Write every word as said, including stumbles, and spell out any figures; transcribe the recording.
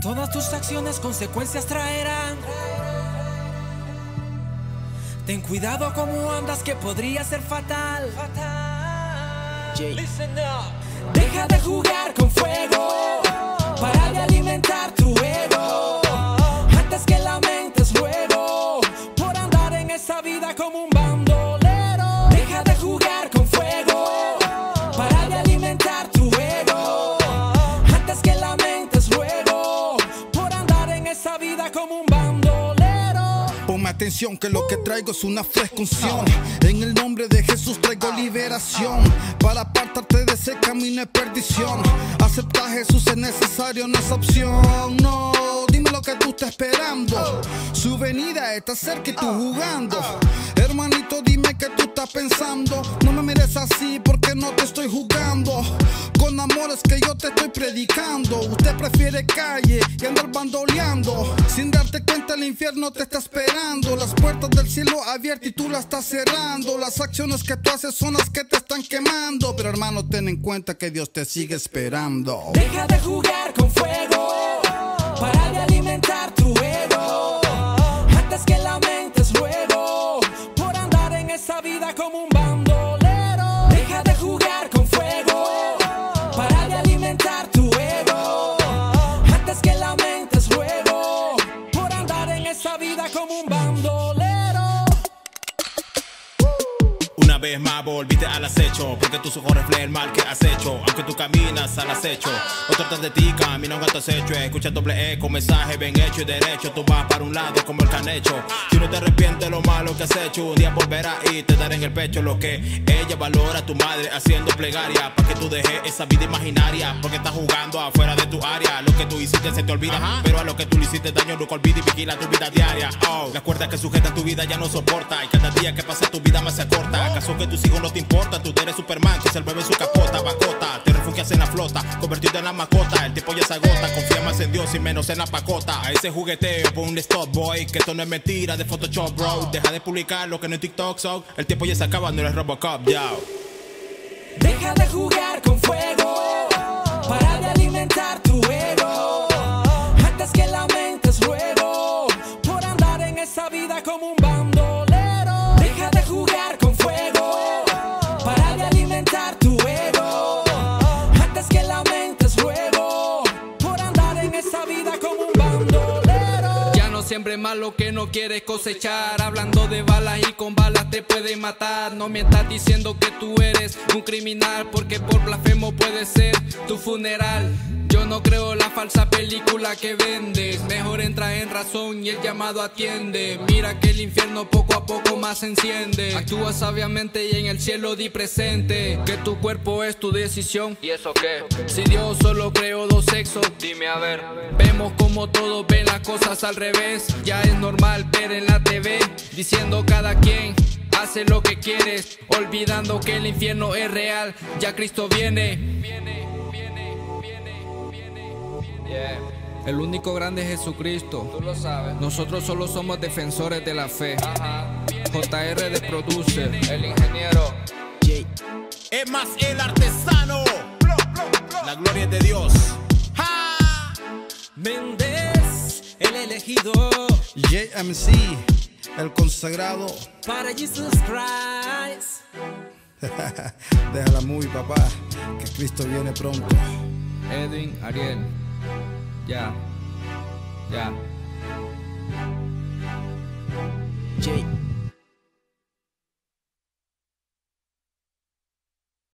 Todas tus acciones consecuencias traerán. Ten cuidado como andas, que podría ser fatal. Listen up. Deja de jugar con fuego, para de alimentar tu ego. Antes que lamentes luego por andar en esa vida como un bandolero. Deja de jugar con fuego, para de alimentar tu ego. Antes que lamentes luego por andar en esa vida como un bandolero. Ponme atención que lo que traigo es una fresca unción. En el nombre de Jesús traigo liberación, para apartarte de ese camino de perdición. Aceptar a Jesús es necesario, no es opción. No, dime lo que tú estás esperando. Su venida está cerca y tú jugando. Hermanito, dime qué tú estás pensando. No me mires así porque no te estoy jugando. Con amor es que yo te estoy predicando. Usted prefiere calle y andar bandoleando. Sin darte cuenta el infierno te está esperando. Las puertas del cielo abiertas y tú las estás cerrando. Las acciones que tú haces son las que te están quemando. Pero hermano, ten en cuenta que Dios te sigue esperando. Deja de jugar con fuego, para de alimentar tu ego. Antes que lamentes luego por andar en esa vida como un bandolero. Deja de jugar con fuego, para de alimentar tu ego. Antes que lamentes luego por andar en esa vida como un bandolero. Una vez más volviste al acecho, porque tus ojos reflejan el mal que has hecho. Aunque tú caminas al acecho, otro tras de ti camina un gato acecho. Escucha doble eco, mensaje bien hecho y derecho. Tú vas para un lado como el canecho. Si no te arrepientes de lo malo que has hecho, un día volverá y te daré en el pecho lo que ella valora a tu madre haciendo plegaria, para que tú dejes esa vida imaginaria, porque estás jugando afuera de tu área. Lo que tú hiciste se te olvida, ajá, pero a lo que tú le hiciste daño nunca olvida y vigila tu vida diaria. Oh, las cuerdas que sujetan tu vida ya no soporta, y cada día que pasa tu vida más se acorta. ¿Acaso que tus hijos no te importan? Tú eres Superman que se el bebé en su capota, bacota. Te refugias en la flota, convertido en la mascota. El tiempo ya se agota, confía más en Dios y menos en la pacota. A ese jugueteo pon un stop, boy, que esto no es mentira de Photoshop, bro. Deja de publicar lo que no es TikTok, so el tiempo ya se acaba, no eres Robocop, ya. Deja de jugar con fuego, para de alimentar tu ego. Antes que lamentes luego por andar en esa vida como un bandolero. Deja de jugar con fuego, para de alimentar tu ego. Antes que lamentes luego por andar en esa vida como un bandolero. Ya no siembres más lo que no quieres cosechar. Hablando de balas y con balas te pueden matar. No me estás diciendo que tú eres un criminal, porque por blasfemo puede ser tu funeral. Yo no creo la falsa película que vendes. Mejor entra en razón y el llamado atiende. Mira que el infierno poco a poco más se enciende. Actúa sabiamente y en el cielo di presente que tu cuerpo es tu decisión. ¿Y eso qué? Si Dios solo creó dos sexos, dime a ver. Vemos como todos ven las cosas al revés. Ya es normal ver en la T V diciendo cada quien hace lo que quieres, olvidando que el infierno es real. Ya Cristo viene. Yeah. El único grande es Jesucristo. Tú lo sabes. Nosotros solo somos defensores de la fe. Ajá. J R de producer, el ingeniero. J. Es más el artesano. La gloria es de Dios. ¡Ja! Méndez, el elegido. J M C, el consagrado. Para Jesus Christ. Deja la movie, papá, que Cristo viene pronto. Edwin Ariel. Ya, ya.